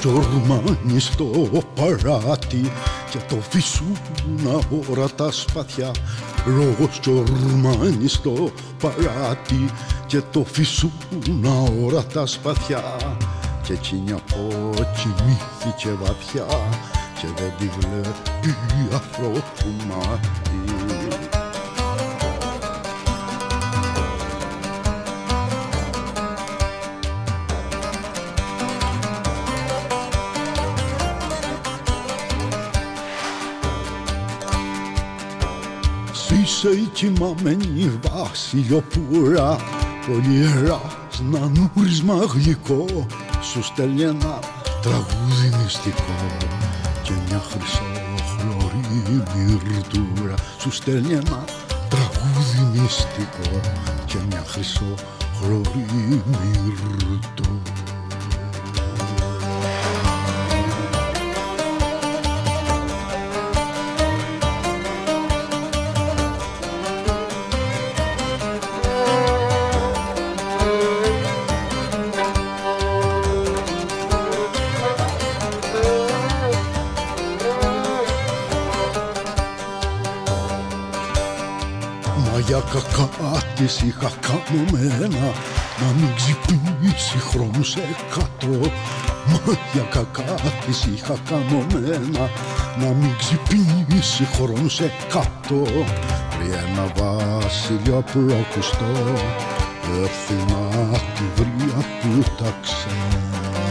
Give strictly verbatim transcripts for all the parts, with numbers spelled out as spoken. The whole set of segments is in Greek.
τζορμάνι στο παράτι και το φυσούνα όρατα σπαθιά. Ρόγος τζορμάνι στο παράτι και το φυσούνα όρατα σπαθιά. Και έτσι μια πότσι μύθηκε βαθιά και δεν τη βλέπει ανθρώπου μάτι. Είσαι η κοιμαμένη βασιλιοπούρα, πολυεράς νανούρισμα γλυκό, σου στέλνει ένα τραγούδι μυστικό και μια χρυσόχλωρη μυρτούρα. Σου στέλνει ένα τραγούδι μυστικό και μια χρυσόχλωρη μυρτούρα. Μα για κακά της είχα καμωμένα να μην ξυπνήσει χρόνους εκατό. Μα για κακά της είχα καμωμένα να μην ξυπνήσει χρόνους εκατό. Πριν ένα βασίλειο απλόκουστο έρθει να τη βρει απ' τα ξένα.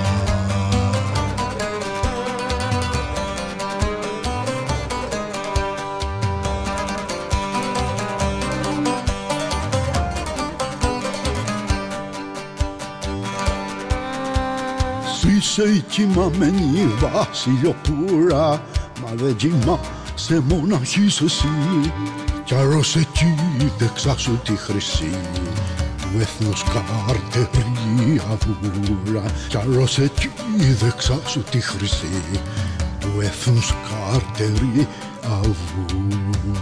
Είσαι η κοιμαμένη βασιλιοπούρα, μα δεν κοιμάσαι μοναχής εσύ. Κι αρρώς εκεί δεξά σου τη χρυσή του έθνους καρτερή αβούρα. Κι αρρώς εκεί δεξά σου τη χρυσή του έθνους καρτερή αβούρα.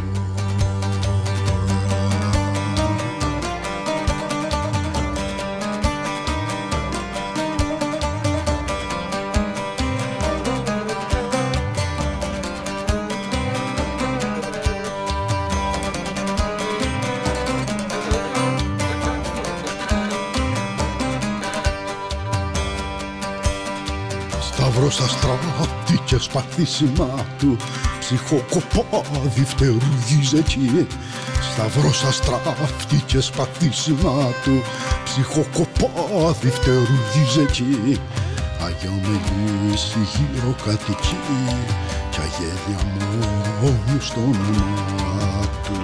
Σταυρός αστράφτη και σπαθήσιμά του ψυχοκοπάδι φτερουγίζει εκεί. Σταυρός αστράφτη και σπαθήσιμά του ψυχοκοπάδι φτερουγίζει εκεί. Αγιό Μεγής γύρω κατοικεί κι αγέλια μόνο στο όνομά του.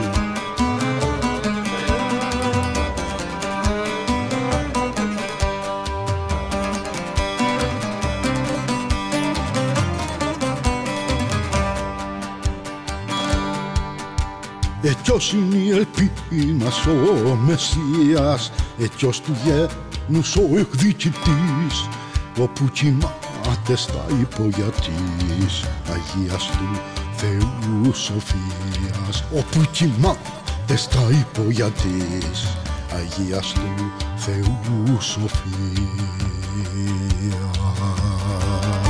Εκκιός είναι η ελπίνας ο Μεσσίας, εκκιός του γένους ο εκδικητής, όπου κοιμάται στα υπόγεια της Αγίας του Θεού Σοφίας. Όπου κοιμάται στα υπόγεια της Αγίας του Θεού Σοφίας.